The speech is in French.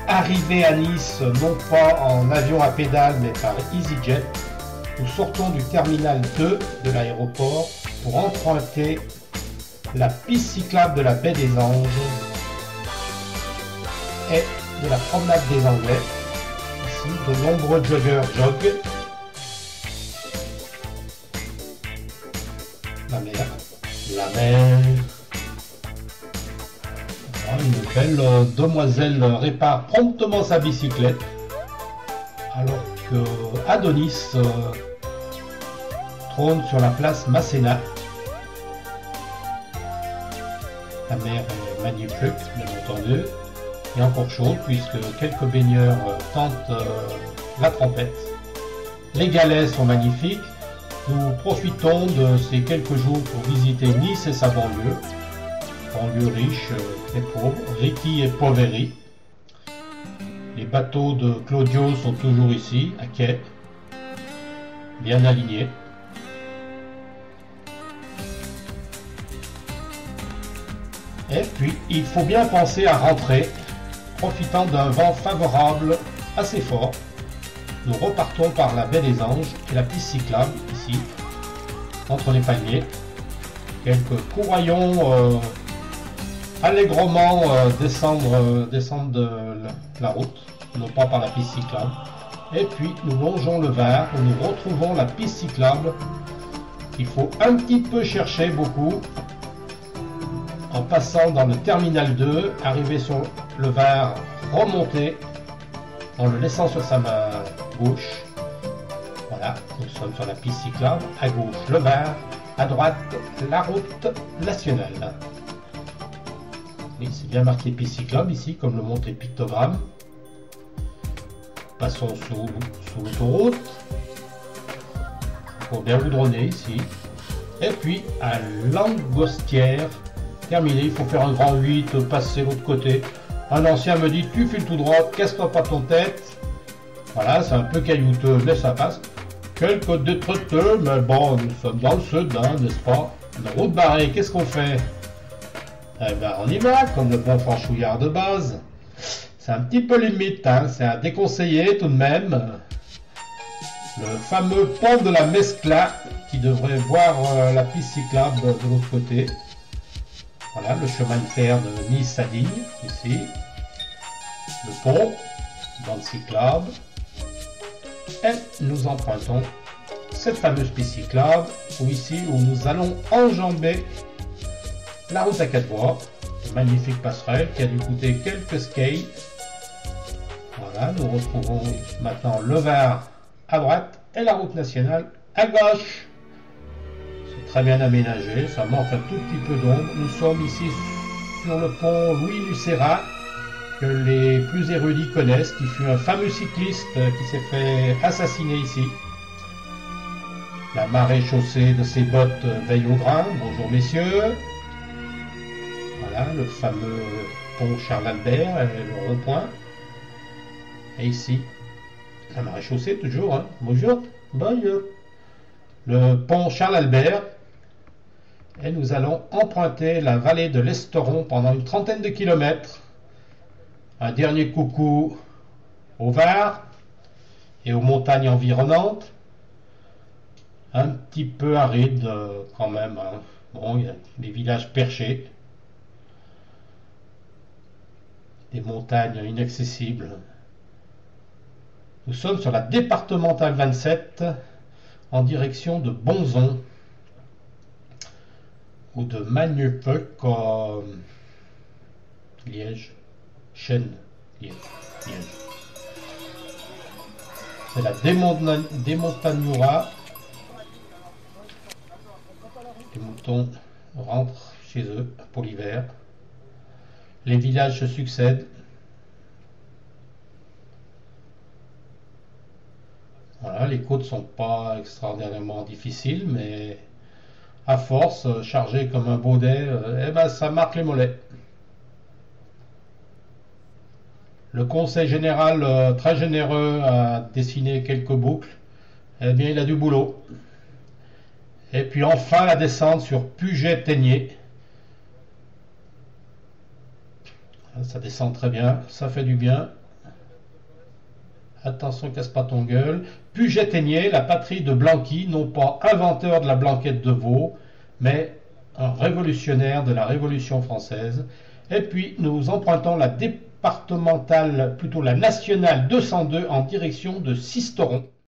arrivés à Nice, non pas en avion à pédale, mais par EasyJet, nous sortons du terminal 2 de l'aéroport pour emprunter la piste cyclable de la baie des Anges et de la promenade des Anglais. Ici, de nombreux joggeurs joguent. La mer. Voilà, une belle demoiselle répare promptement sa bicyclette, alors que Adonis trône sur la place Masséna. La mer est magnifique, bien entendu, et encore chaude puisque quelques baigneurs tentent la trempette. Les galets sont magnifiques. Nous profitons de ces quelques jours pour visiter Nice et sa banlieue. Banlieue riche et pauvre, Ricky et Poveri. Les bateaux de Claudio sont toujours ici, à quai, bien alignés. Et puis, il faut bien penser à rentrer, profitant d'un vent favorable assez fort. Nous repartons par la baie des Anges et la piste cyclable, ici, entre les palmiers. Quelques courroyons allègrement descendent de la route, non pas par la piste cyclable. Et puis, nous longeons le Var, où nous retrouvons la piste cyclable qu'il faut un petit peu chercher, beaucoup, en passant dans le terminal 2, arriver sur le Var, remonter, en le laissant sur sa main gauche. Voilà, nous sommes sur la piste cyclable, à gauche le Var, à droite la route nationale. Oui, c'est bien marqué piste cyclable ici, comme le montrent les pictogrammes. Passons sous l'autoroute. Il faut bien goudronner ici. Et puis à Langostière, terminé, il faut faire un grand 8, passer l'autre côté. Un ancien me dit, tu files tout droit, casse-toi pas ton tête. Voilà, c'est un peu caillouteux, mais ça passe. Quelques détritus, mais bon, nous sommes dans le sud, hein, n'est-ce pas? Une route barrée, qu'est-ce qu'on fait? Eh ben, on y va, comme le bon franchouillard de base. C'est un petit peu limite, hein, c'est à déconseiller tout de même. Le fameux pont de la Mescla, qui devrait voir la piste cyclable de l'autre côté. Voilà, le chemin de fer de Nice à Digne, ici. Le pont, bande cyclable. Et nous empruntons cette fameuse piste cyclable, où nous allons enjamber la route à 4 voies. Une magnifique passerelle qui a dû coûter quelques skates. Voilà, nous retrouvons maintenant le Var à droite et la route nationale à gauche. Très bien aménagé, ça manque un tout petit peu d'ombre. Nous sommes ici sur le pont Louis Lucera, que les plus érudits connaissent, qui fut un fameux cycliste qui s'est fait assassiner ici. La marée chaussée de ses bottes veille au grain. Bonjour messieurs. Voilà, le fameux pont Charles-Albert, le rond-point. Et ici, la marée chaussée toujours, hein. Bonjour, bonjour. Le pont Charles-Albert. Et nous allons emprunter la vallée de l'Esteron pendant une trentaine de kilomètres. Un dernier coucou au Var et aux montagnes environnantes. Un petit peu aride quand même, hein. Bon, il y a des villages perchés. Des montagnes inaccessibles. Nous sommes sur la départementale 27 en direction de Bonzon. Ou de magnifiques comme Liège, Chêne, Liège. C'est la Démontagnura. Les moutons rentrent chez eux pour l'hiver. Les villages se succèdent. Voilà, les côtes sont pas extraordinairement difficiles, mais à force, chargé comme un baudet, eh ben, ça marque les mollets. Le conseil général, très généreux, a dessiné quelques boucles. Eh bien, il a du boulot. Et puis enfin, la descente sur Puget-Ténier. Ça descend très bien, ça fait du bien. attention, casse pas ton gueule. Puis j'éteignais la patrie de Blanqui, non pas inventeur de la blanquette de veau, mais un révolutionnaire de la Révolution française. Et puis nous empruntons la départementale, plutôt la nationale 202 en direction de Sisteron.